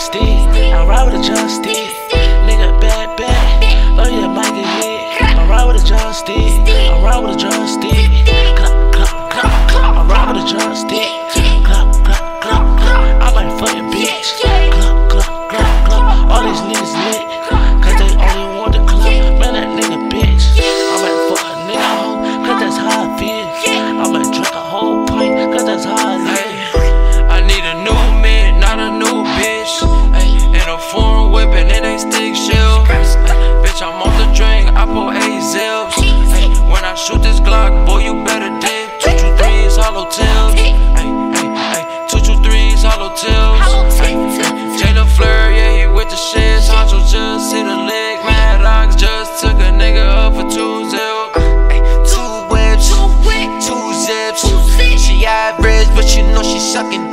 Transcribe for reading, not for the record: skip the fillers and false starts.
stick. I ride with a joystick. Nigga bad, bad. Oh yeah, might get hit. I ride with a joystick. I ride with a joystick. Clap, clap, clap, clap. I ride with a joystick. Clap, clap, clap, clap. I might fuck your bitch. Clap, clap, clap, clap. All these niggas lit, cause they only want the club. Man, that nigga bitch. I might fuck a nigga hoe, cause that's how I feel. I might drink a whole pint, cause that's how I live. I need a new man, not a new bitch. And a foreign whip and it ain't stick shield. Bitch, I'm off the drink, I pull 8 zips. When I shoot this Glock, boy, you better dip. 223's hollow tips. 223's hollow tips. Jayla Fleur, yeah, he with the shits. Honcho just hit a lick. Mad Ox just took a nigga up for 2 zips. 2 whips, 2 zips. She average, but you know she sucking